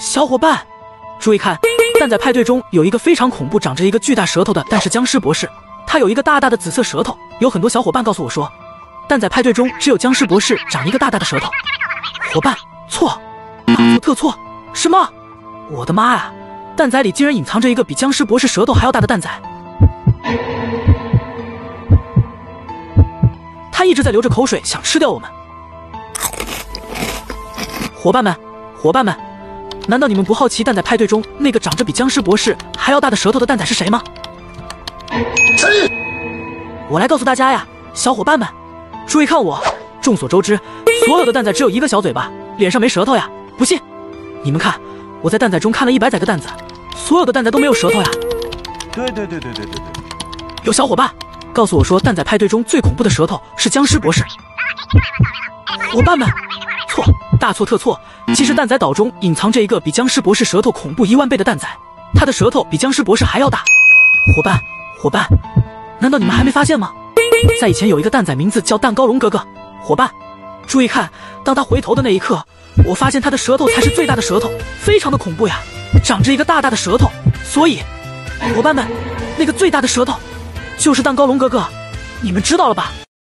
小伙伴，注意看，蛋仔派对中有一个非常恐怖、长着一个巨大舌头的但是僵尸博士，他有一个大大的紫色舌头。有很多小伙伴告诉我说，蛋仔派对中只有僵尸博士长一个大大的舌头。伙伴，错，大错特错！什么？我的妈呀！蛋仔里竟然隐藏着一个比僵尸博士舌头还要大的蛋仔。他一直在流着口水，想吃掉我们。伙伴们，难道你们不好奇蛋仔派对中那个长着比僵尸博士还要大的舌头的蛋仔是谁吗？我来告诉大家呀，小伙伴们，注意看我。众所周知，所有的蛋仔只有一个小嘴巴，脸上没舌头呀。不信，你们看，我在蛋仔中看了100载个蛋仔，所有的蛋仔都没有舌头呀。 对。 有小伙伴告诉我说，蛋仔派对中最恐怖的舌头是僵尸博士。伙伴们，错，大错特错！其实蛋仔岛中隐藏着一个比僵尸博士舌头恐怖10000倍的蛋仔，他的舌头比僵尸博士还要大。伙伴，难道你们还没发现吗？在以前有一个蛋仔，名字叫蛋糕龙哥哥。伙伴，注意看，当他回头的那一刻，我发现他的舌头才是最大的舌头，非常的恐怖呀，长着一个大大的舌头。所以，伙伴们，那个最大的舌头就是蛋糕龙哥哥，你们知道了吧？